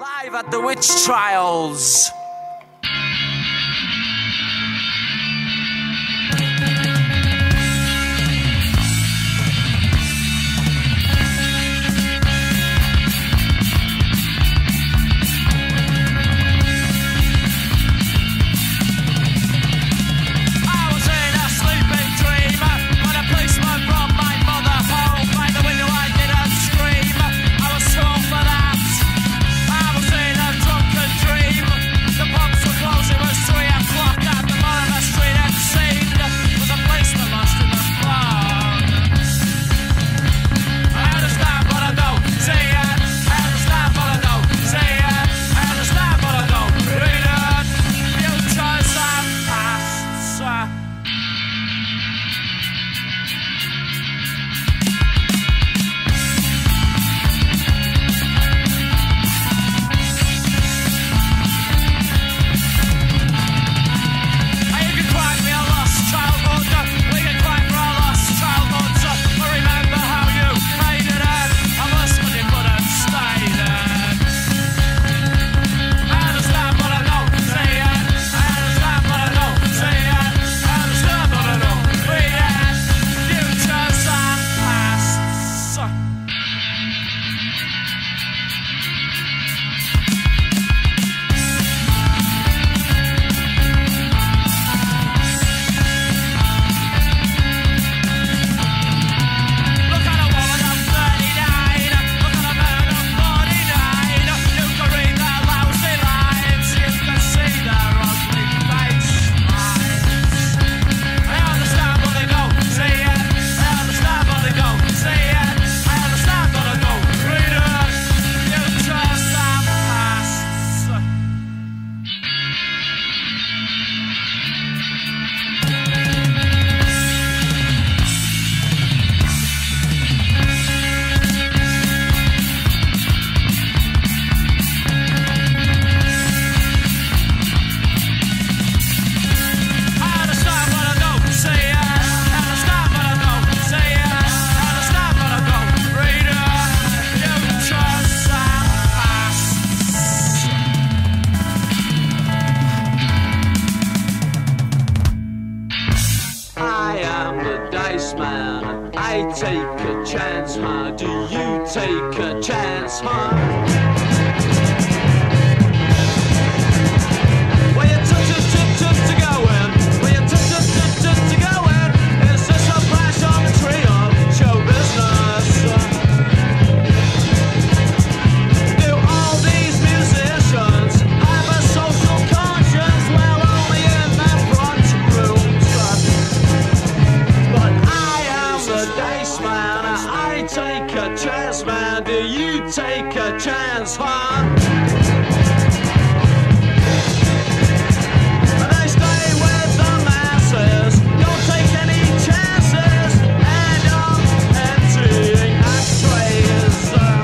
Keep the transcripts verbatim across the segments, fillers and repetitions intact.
Live at the witch trials. Man, I take a chance, huh? Do you take a chance, huh? Where you touch it, touch it to go in? Where you touch it, touch it to go in? Is this a flash on the tree of show business? Do all these musicians have a social conscience? Well, only in their front rooms. But I am the dice man, I take a chance, man. Do you take a chance, huh? And I stay with the masses, don't take any chances, and I'm emptying ashtrays.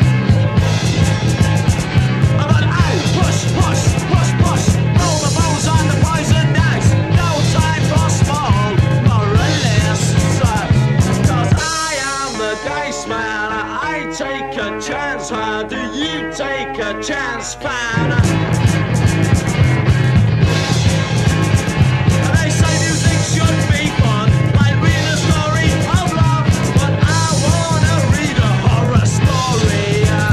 But I push, push, push, push, roll the bows on the poison dice. No time for small moralists, 'cause I am the dice man, I take a chance, huh? Do you take a chance, fan? And they say music should be fun, like reading a story of love, but I wanna read a horror story.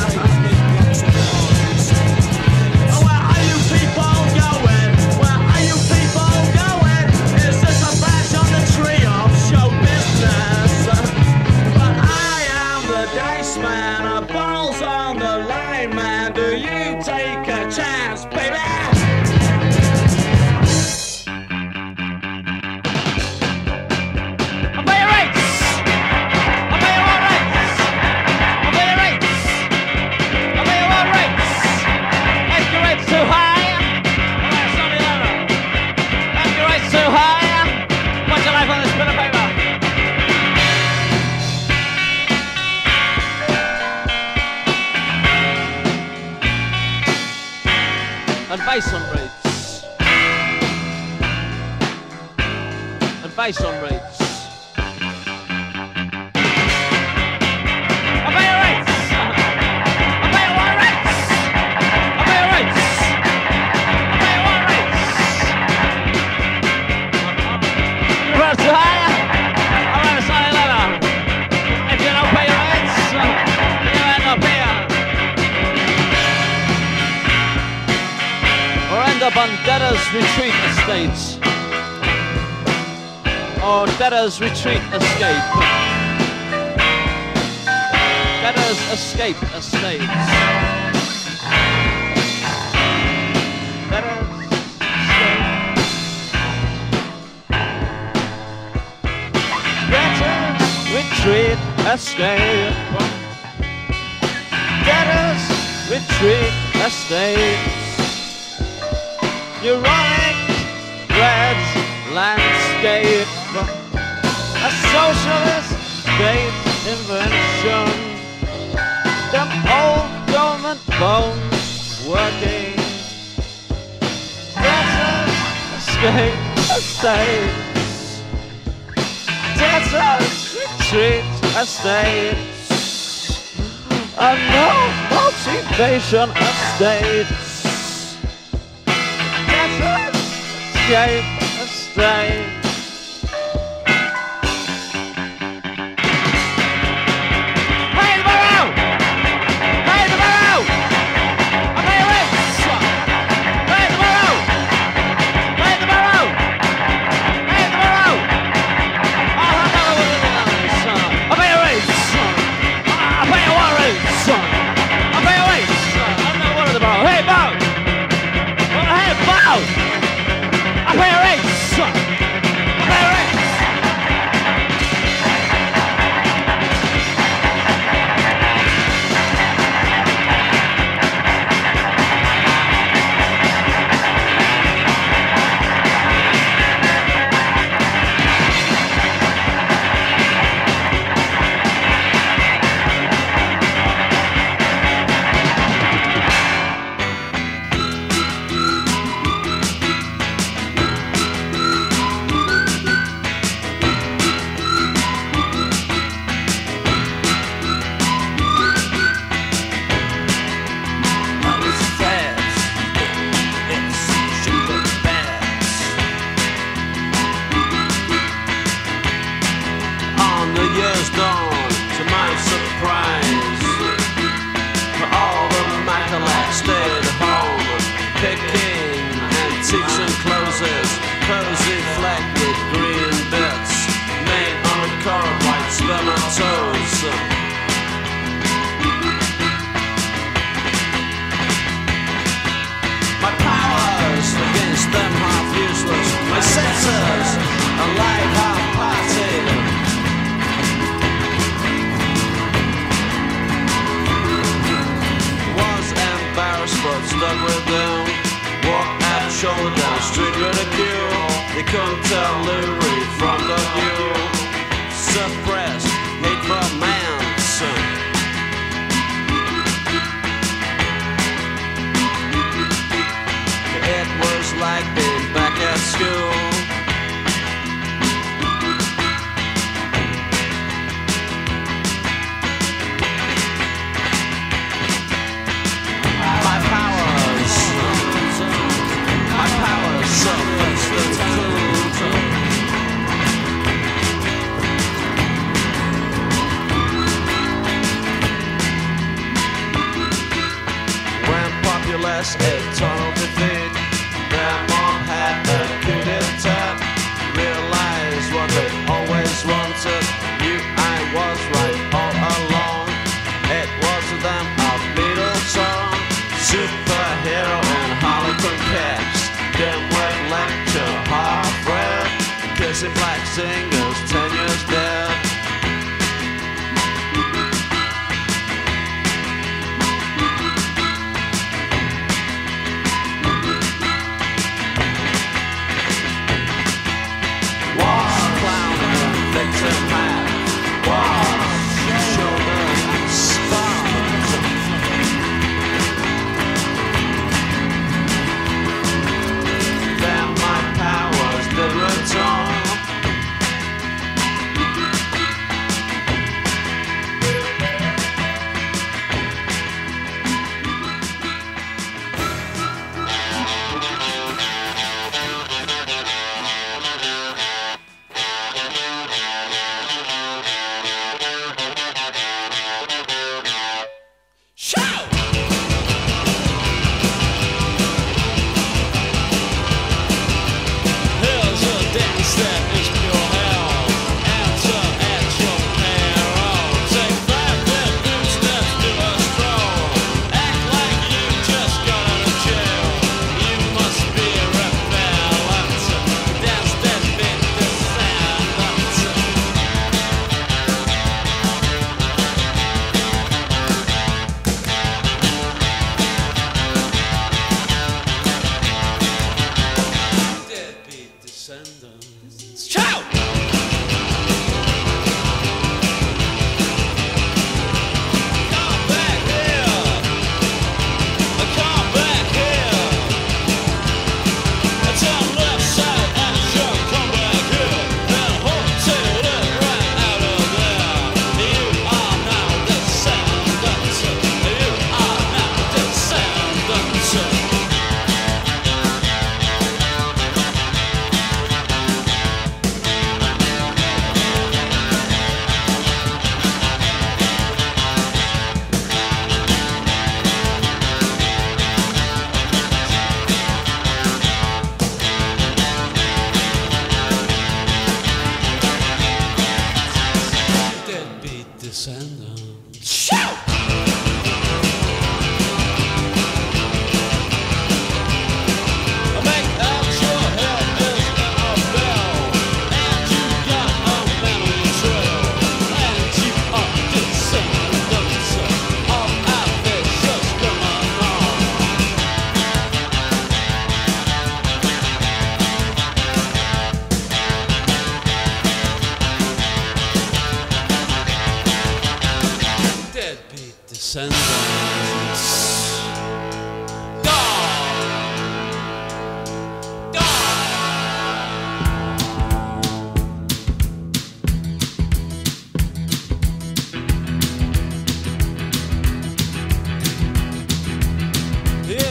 Where are you people going? Where are you people going? Is this a flash on the tree of show business? But I am the dice man, a balls on the line, man. Do you take a chance, baby? I'll pay your rates! I'll pay your what rates! I'll pay your rates! I'll pay your what rates! If your rate's too high, well, that's not the other. If your rate's too high, what's your life on this bit of paper? Advice on rates. Advice on rates. I'll pay your rates! I'll pay your what rates! I'll pay your up on Debtors Retreat Estates. Or Debtors Retreat Escape. Debtors Escape Estates. Debtors Escape. Debtors Retreat Escape. Debtors Retreat Estates. Euronic red landscape. A socialist state invention. Them old government bones working. Debtors escape estates. Debtors retreat estates. A no motivation estates. Debtors escape estates.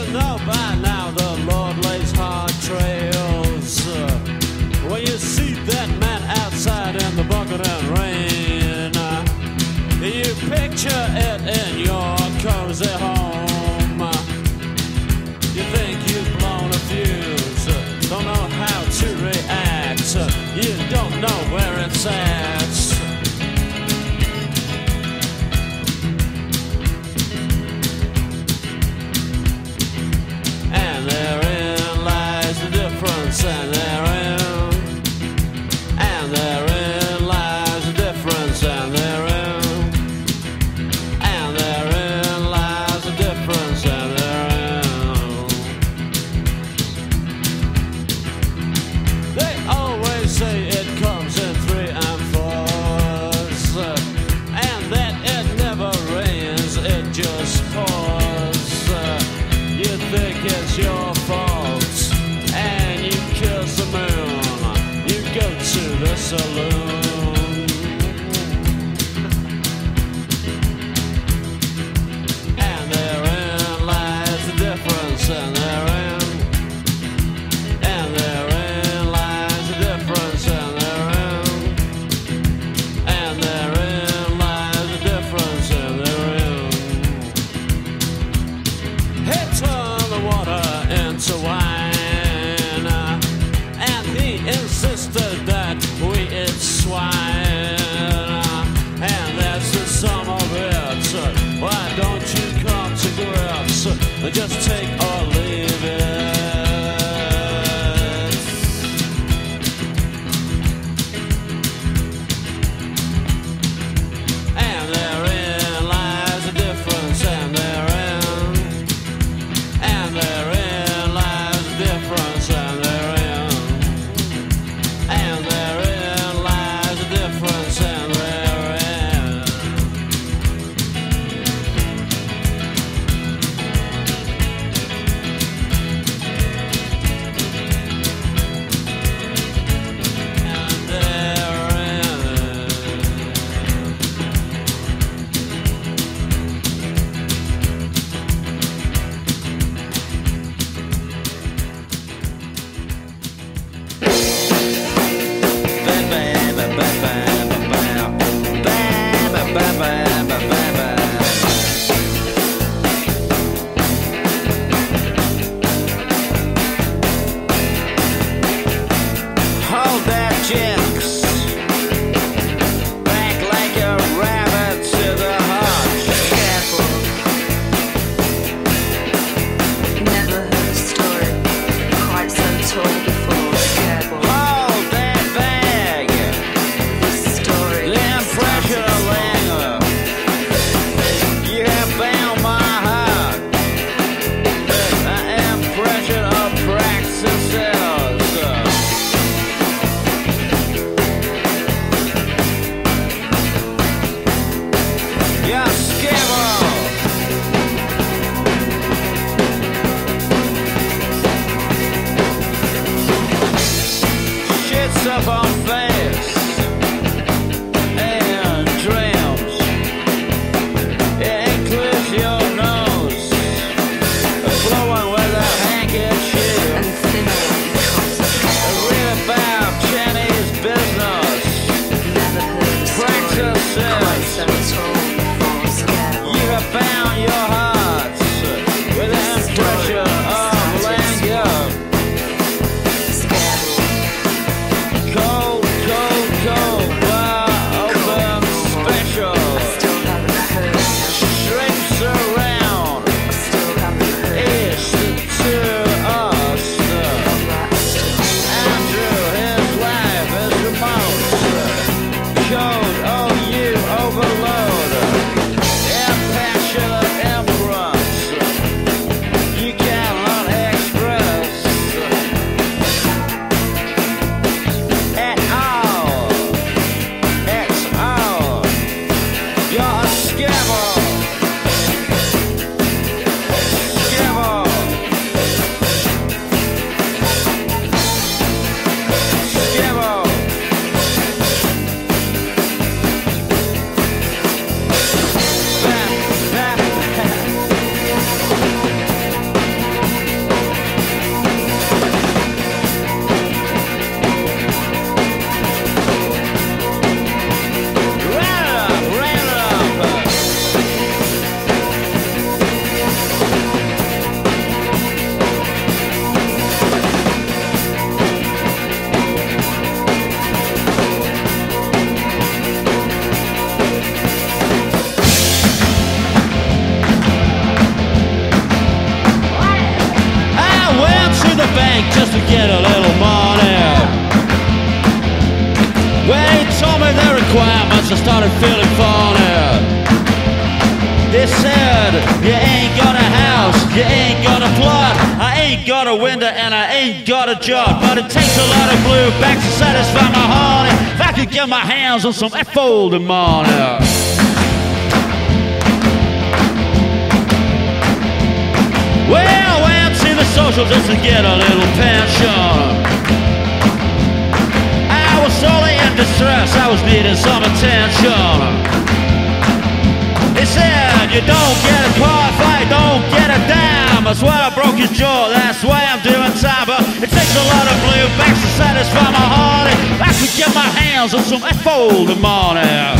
know by now the Lord lays hard trails. Uh, when you see that man outside in the bucket and rain, uh, you picture it in your cozy home. Uh, you think you've blown a fuse, uh, don't know how to react, uh, you don't know where it's at. And therein lies the difference, and therein, and therein lies the difference, and therein, and therein lies the difference, and therein. They always say it comes in three and fours, uh, and that it never rains, it just pours. Uh, you think it's your fault, and you kiss the moon, you go to the saloon. And therein lies the difference, and therein, and therein lies the difference, and therein, and therein lies the difference, and therein. He turned the water into wine, uh, and he insisted that we eat swine, uh, and that's the sum of it. Uh, Why don't you come to grips? Uh, Just take or leave it. And therein lies the difference, and therein, and therein lies the difference, and therein, and therein lies the difference, and therein. bank just to get a little money. When he told me the requirements, I started feeling funny. He said, you ain't got a house, you ain't got a plot, I ain't got a window and I ain't got a job, but it takes a lot of blue backs to satisfy my honey. If I could get my hands on some F-folded money. Well, I went to the social just to get a little pension. I was sorely in distress, I was needing some attention. He said, you don't get a car if I don't get a dime. That's why I broke his jaw, that's why I'm doing time. But it takes a lot of blue backs to satisfy my heart. If I could get my hands on some F-folded money.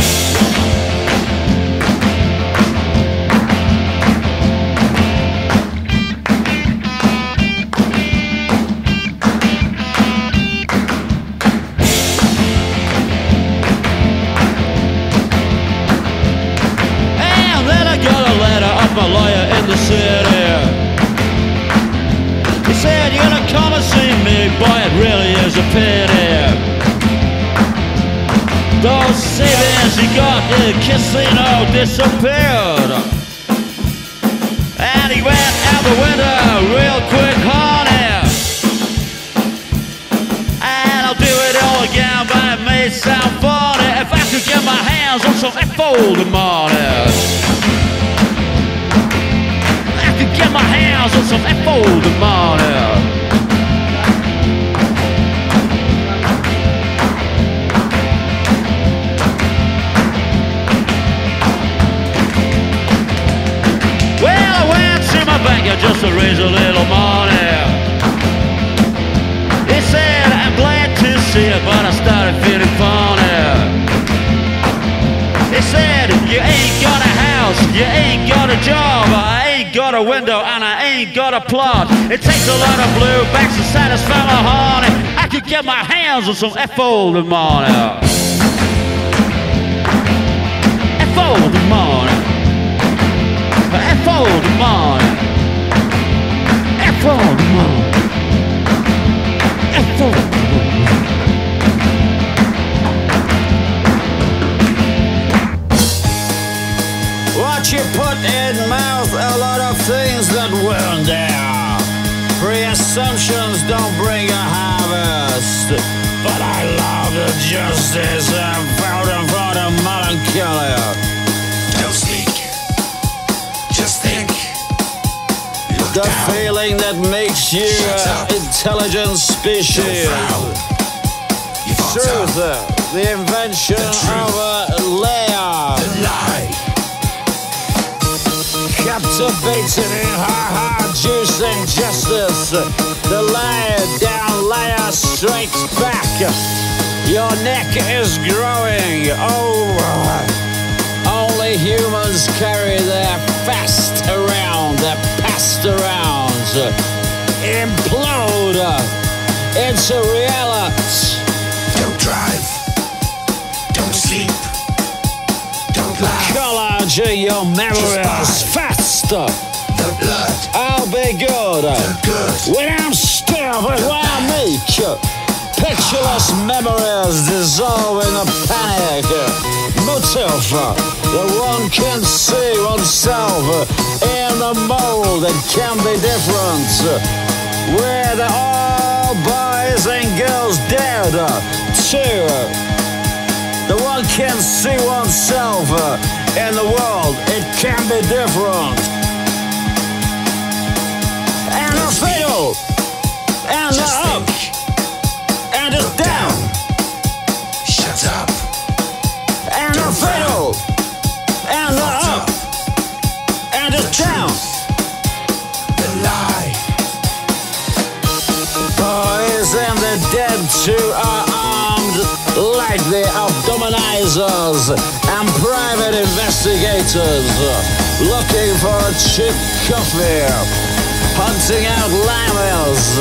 My lawyer in the city. He said, you're gonna come and see me, boy, it really is a pity. Those savings you got in the casino disappeared. And he went out the window real quick, honey. And I'll do it all again, but it may sound funny if I could get my hands on some F-folded money. Get my hands on some F-folded money. Well, I went to my banker just to raise a little money. He said, I'm glad to see it, but I started feeling funny. He said, you ain't got a house, you ain't got a job, I ain't got a window and I ain't got a plot. It takes a lot of blue backs to satisfy my honey. I could get my hands on some F-folded money. F-folded money. F-folded money. F-folded money. F-folded money. What you put in mouth, a lot of things that weren't there. Pre-assumptions don't bring a harvest, but I love the justice I'm proud and proud of melancholy. Don't speak, just think. Look The down. feeling that makes you an intelligent species. You Truth, the invention The truth. of a layer. The lie. Captivated in her hard juicing justice. The layer down, layer straight back. Your neck is growing. Oh, only humans carry their fast around, their past around. Implode into reality. Don't drive. Don't sleep. Don't laugh. Collage your memories faster. The blood. I'll be good. The good. When I'm stupid, when I'm meek. Pictureless memories dissolve in a panic. Motif, the one can see oneself in the mold that can be different. Where the all boys and girls dead. Two, the one can see oneself in the world. It can be different. And the fiddle, and the Just up, think. and the down, Shut up. and the Don't fiddle, and the Fucked up, up. and the down. The lie. Boys and the dead too are armed like the abdominizers and private investigators looking for a cheap coffee, hunting out llamas.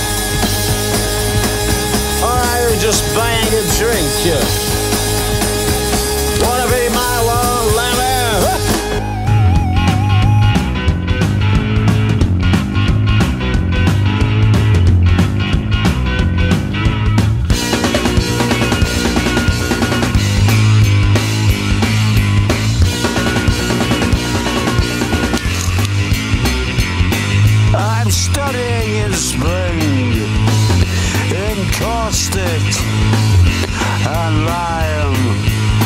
Or are you just buying a drink? Wanna be my one llama? I'm studying in spring, in caustic and lime.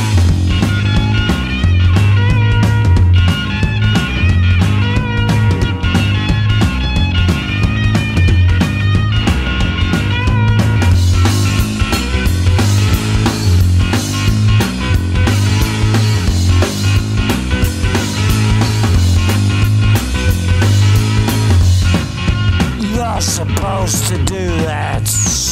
You're supposed to do that.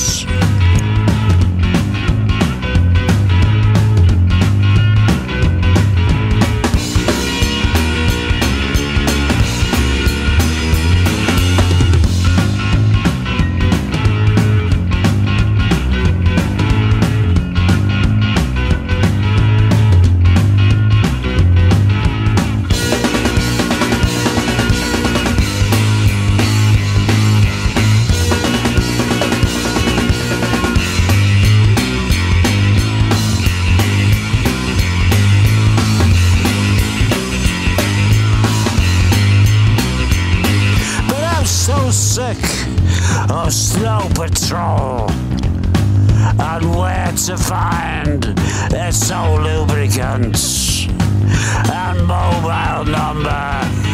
So sick of snow patrol and where to find its old lubricants and mobile number.